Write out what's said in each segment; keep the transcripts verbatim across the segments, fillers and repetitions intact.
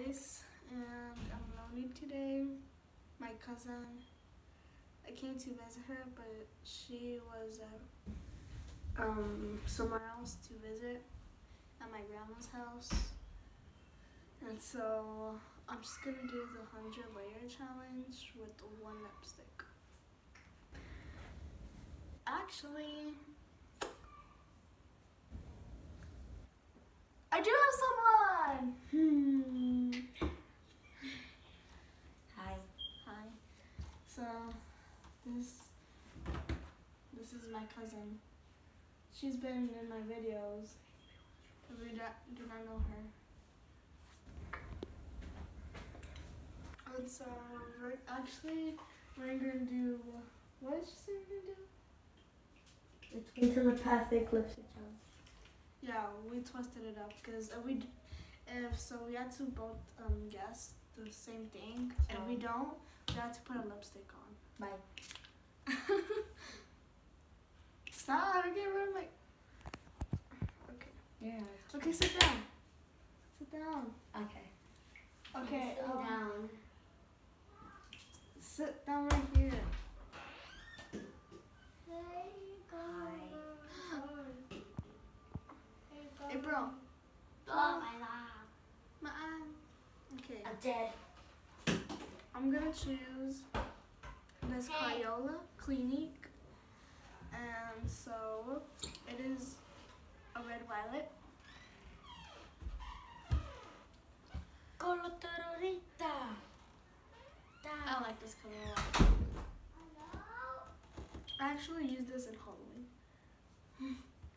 Joyce, and I'm lonely today. My cousin, I came to visit her, but she was uh, um, somewhere else to visit at my grandma's house. And so I'm just gonna do the hundred layer challenge with one lipstick. Actually, I do have someone! Hmm. Hi. Hi. So, this, this is my cousin. She's been in my videos, but we do not know her. And so, we're actually, we're gonna do, what did she say we're gonna do? It's been telepathic lipstick challenge. Yeah, we twisted it up because if we, if so, we had to both um, guess the same thing. If we don't, we have to put a lipstick on. Bye. Stop! Get rid of my. Okay. Yeah. Okay, sit down. Sit down. Okay. Okay. Sit um, down. Sit down right here. Hey, bro. Oh, my love. My eye. Okay. I'm dead. I'm gonna choose this Crayola Clinique, and so it is a red violet. Color terrorista. I like this color a lot. I actually used this in Halloween.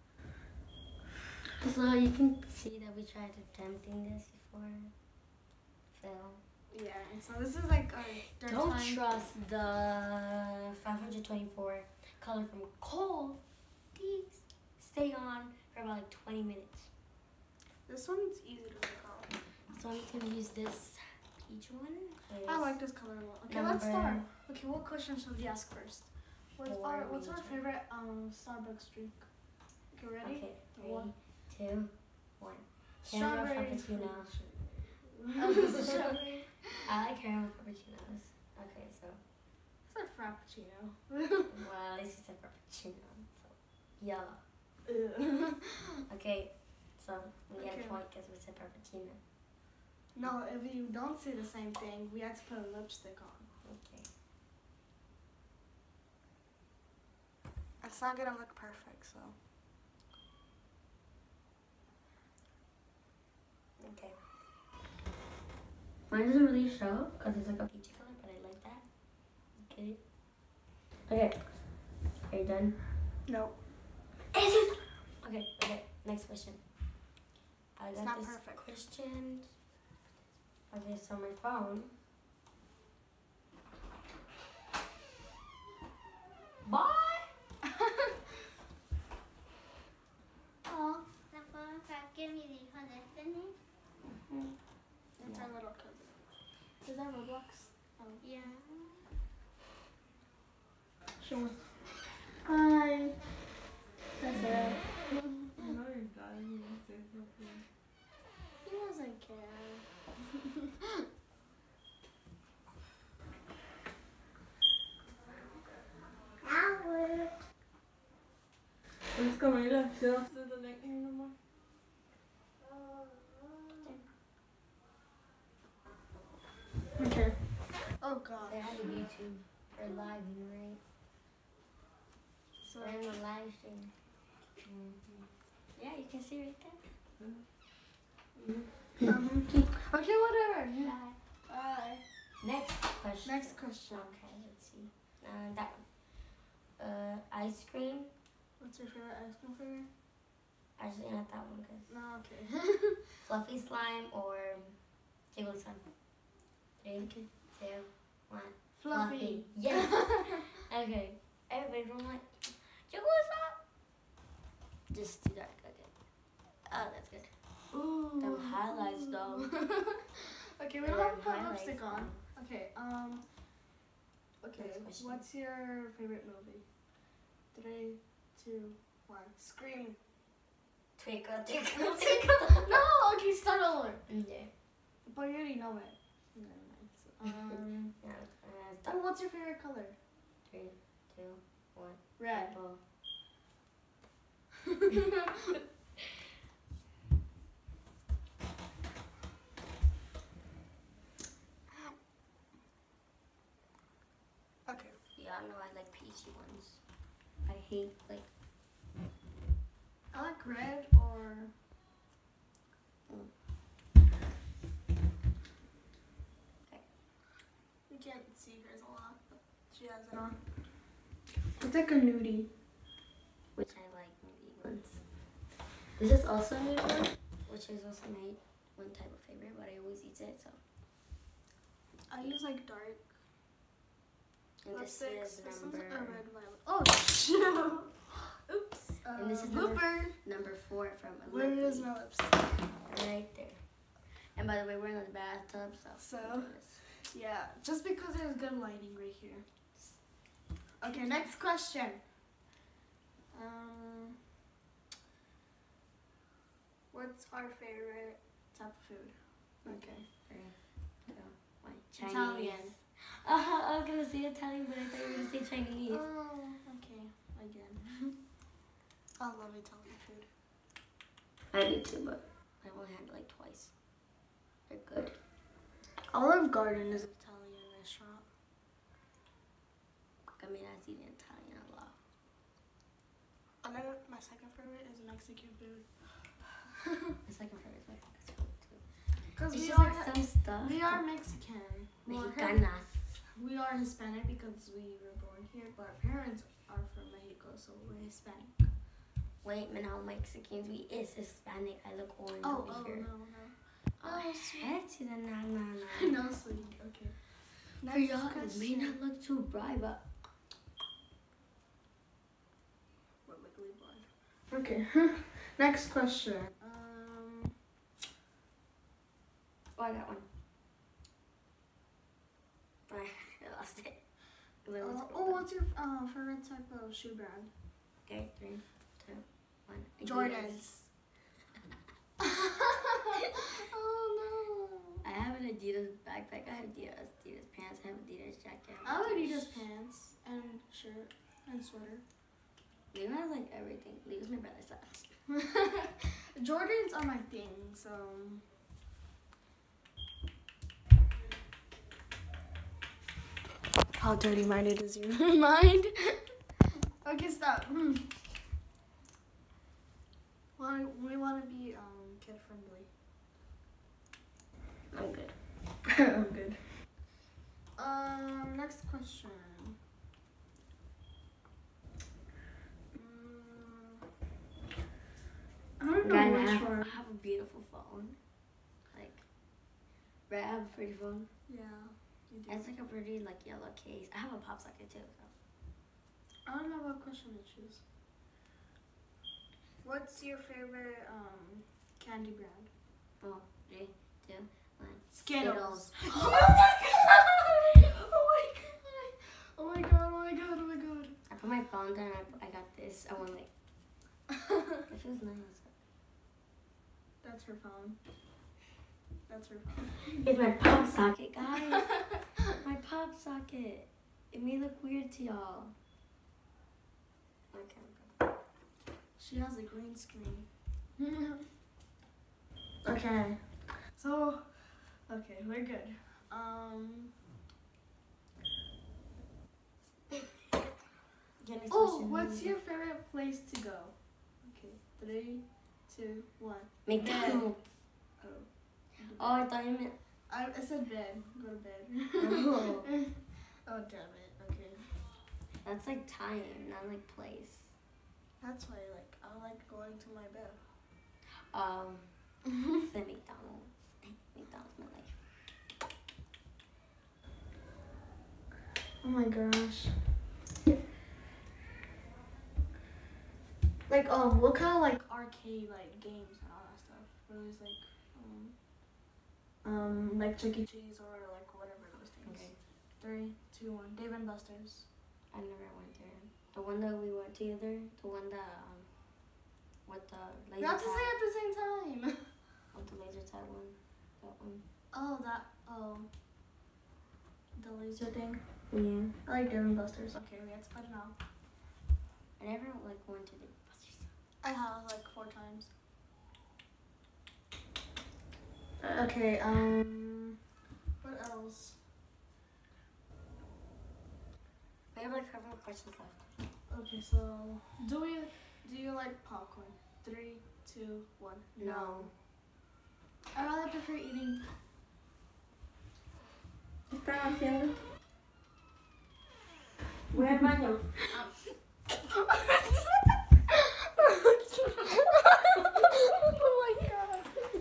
So you can see that we tried attempting this before. Fail. Yeah, and so this is like our third Don't time. trust the five hundred twenty-four color from Cole. These stay on for about like twenty minutes. This one's easy to look out. So I'm just gonna use this peach one. I like this color a lot. Okay, let's start. Okay, what question should we ask first? What's our What's our favorite um Starbucks drink? Okay, ready? Okay, three, One. two, one. Caramel frappuccino. Strawberry. I like caramel frappuccinos. Okay, so. It's a frappuccino. Well, at least it's a frappuccino. So, yeah. Okay, so we get Okay. a point because we said frappuccino. No, if you don't say the same thing, we have to put a lipstick on. Okay. It's not gonna look perfect, so. Okay. Mine doesn't really show because it's like a peachy color, but I like that. Okay. Okay. Are you done? No. Is it? Okay, okay. Next question. I It's got not this perfect. question. Okay, so my phone. Bye! Aw. Give me the hundred spinning. It's our little cousin. Is that Roblox? Oh. Yeah. Show us. Hi. That's it. I know you're dying. You want to say something. He doesn't care. Let's go, Mila. She don't do the neck hair no more. Okay. Oh god. They're on YouTube for live view, right? So We're in the live stream. Mm-hmm. Yeah, you can see right there. um, okay, whatever. Bye. Bye. Next question. Next question. Okay, let's see. Uh, that one. Uh, ice cream. What's your favorite ice cream flavor? Actually, not that one, because No, okay. fluffy slime or jiggly slime. Three, Okay. two, one. Fluffy. Yes. Okay. Everybody don't like jiggly slime. Just too dark. Okay. Oh, that's good. Ooh. Them highlights, though. Okay, we Them don't have to put highlights, lipstick on. though. Okay, um. Okay, Next question. what's your favorite movie? Three, two, one. Scream. Twinkle, twinkle, no, okay, start over. Yeah. But you already know it. Never mind. So, um, Yeah, uh, it's oh, done. what's your favorite color? Three, two, one. Red. Purple. Okay. Yeah, I know I like peachy ones. I hate like I like red or. You can't see hers a lot, but she has it on. It's like a nudie. which I like nudie ones. This is also a nude one, which is also my one type of favorite, but I always use it. So I use like dark and this lipsticks. is This number one's a red violet. Oh shit! Oops. Uh, And this is number- blooper. number four from Where Olympi. is my lipstick? Right there. And by the way, we're in the bathtub, so. So, yeah, just because there's good lighting right here. Okay, next question. Um, what's our favorite type of food? Okay. Three, two, one. Chinese. Italian. Uh, I was gonna say Italian, but I thought you were gonna say Chinese. Oh, okay. Again. I love Italian food. I do too, but I've only had it like twice. They're good. Olive Garden is an Italian restaurant. I mean, I've eaten Italian a lot. And then my second favorite is Mexican food. My second favorite is Mexican food too. Because It's we just are like some stuff. we are Mexican. Well, Mexicanas. we are Hispanic because we were born here, but our parents are from Mexico, so we're Hispanic. Wait, man, how Mexicans we is Hispanic. I look orange Oh, over oh here. no, no. Oh, Oh, heck to the na na na. No, sweetie. Okay. For y'all, it may not look too bright, but We're legally blind. Okay. Next question. Um. oh, I got one. I lost it. Wait, let's Uh, go oh, back. what's your uh, favorite type of shoe brand? Okay, three, two, one. Adidas. Jordans. Oh no. I have an Adidas backpack. I have Adidas, Adidas pants. I have Adidas jacket. I have Adidas pants and shirt and sweater. Leo has like everything. Leo's my brother's son. Jordans are my thing, so. How dirty minded is your mind? Okay, stop. Hmm. Why we want to be um kid friendly. I'm good. I'm good. Um, next question. Mm, I don't know Guys, I which have, one. I have a beautiful phone. Like, right, I have a pretty phone. Yeah, you do. It's like a pretty like yellow case. I have a pop socket too. So. I don't know what question to choose. What's your favorite um candy brand? Oh, three, two, one. Skittles. Skittles. Oh my god! Oh my god! Oh my god! Oh my god! Oh my god! I put my phone down. And I, I got this. I went like. It feels nice. That's her phone. That's her phone. It's my pop socket, guys. My pop socket. It may look weird to y'all. Okay. She has a green screen. Okay. So, okay, we're good. Um. Get next Oh, question. what's your favorite place to go? Okay, three, two, one. McDonald's? Oh. Oh, I thought you meant. I, I said bed. Go to bed. Oh. Oh, damn it. Okay. That's like time, not like place. That's why, like, I like going to my bed. Um, say McDonald's. McDonald's my life. Oh my gosh. Like, um, what kind of, like, arcade, like, games and all that stuff? Where there's, like, um, um, like Chuck E. Cheese or, like, whatever those things. Okay. Three, two, one. Dave and Buster's. I never went there. The one that we went together, the one that um, with the We laser have to say tag, at the same time. with the laser tag one, that one. one. Oh, that. Oh. The laser thing. Yeah. I like Dave and Buster's. Okay, we have to put it on. I never like went to the Buster's. I have like four times. Okay, um, what else? We have like five more questions left. Okay, so do we, do you like popcorn? Three, two, one. No. I rather prefer eating. ¿Qué están haciendo? Voy al baño. Oh my god.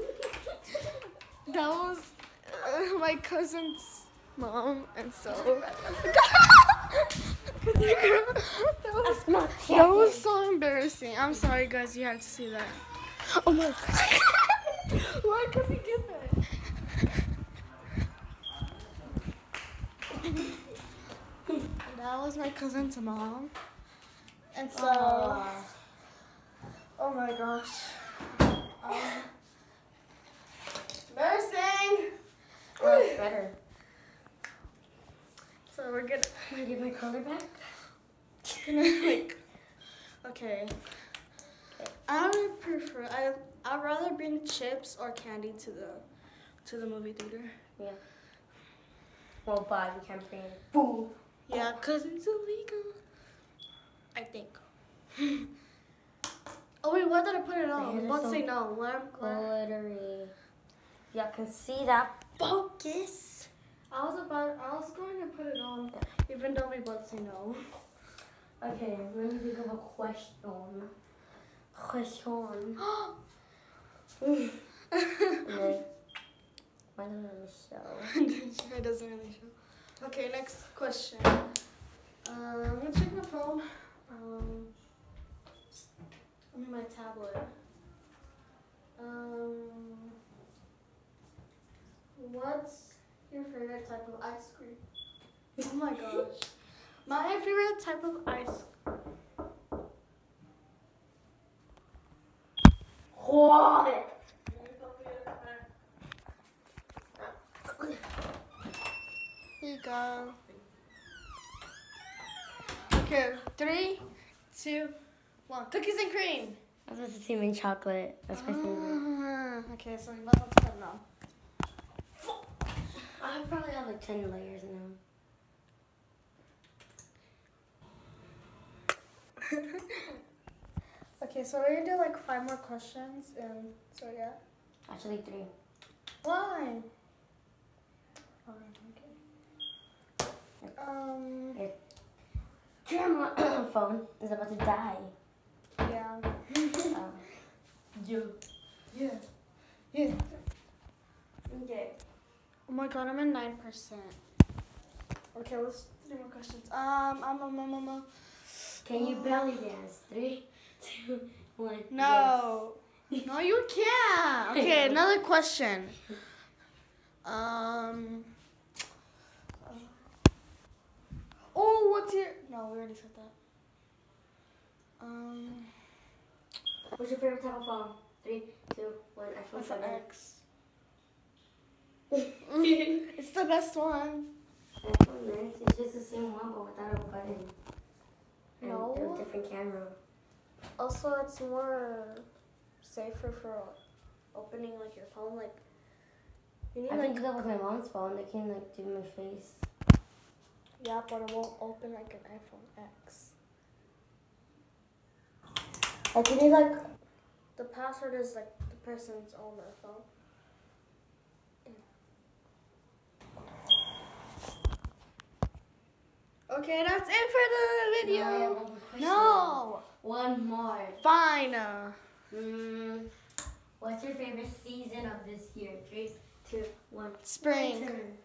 That was uh, my cousin's mom, and so that, was, that was so embarrassing. I'm sorry, guys, you had to see that. Oh my god. Why could we get that? That was my cousin's mom, and so Aww. oh my gosh. Um, embarrassing. Oh, better. So we're gonna, Can I get my color back? gonna like, okay. I would prefer, I, I'd rather bring chips or candy to the, to the movie theater. Yeah. Well, but we can't bring food. Yeah, cause it's illegal. I think. Oh wait, what did I put it My on? head is Don't so say no. Let, let, Glittery. Y'all can see that focus. I was about, I was going to put it on, even though we both say no. Okay, let me think of a question. Question. Like, why don't I show? It doesn't really show. Okay, next question. Um, I'm gonna check my phone. Um, I mean my tablet. Um, what's your favorite type of ice cream? Oh my gosh. My favorite type of ice. What? Here you go. Okay, three, two, one. Cookies and cream. I was supposed to say mint chocolate. That's my favorite. Ah, okay, so you might have to put it on. I probably have like ten layers now. Okay, so we're gonna do like five more questions, and so yeah. Actually, three. Why? Oh, okay. Um. Camera phone is about to die. Yeah. Um, Yeah. Yeah. Yeah. okay. Oh my god, I'm at nine percent. Okay, let's do more questions. Um, um, um, um, um, um. Can you belly dance? Three, two, one. No. No, you can't. Okay, another question. Um. Oh, what's your? No, we already said that. Um. Yes. What's your favorite type of phone? Three, two, one. iPhone What's the seven. X? It's the best one. iPhone nine. It's just the same one, but without a button. And No. a different camera. Also, it's more safer for opening like your phone. Like you need I like can do that with my mom's phone. They can like do my face. yeah, but it won't open like an iPhone X. Like you need like the password is like the person's own phone. Okay, that's it for the video. No, I have one more question. No, One more. fine. Uh, Mm, what's your favorite season of this year? Three, two, one. spring. My turn.